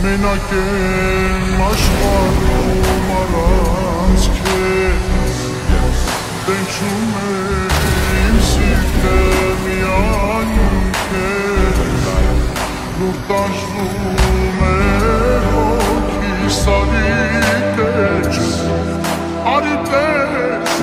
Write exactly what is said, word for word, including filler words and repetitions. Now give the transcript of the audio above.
Մենակ եմ աշխարհում առանց քեզ, տենչում է իմ սիրտը միայն քեզ, նոր տանջվում է հոգիս արի տես, արի տես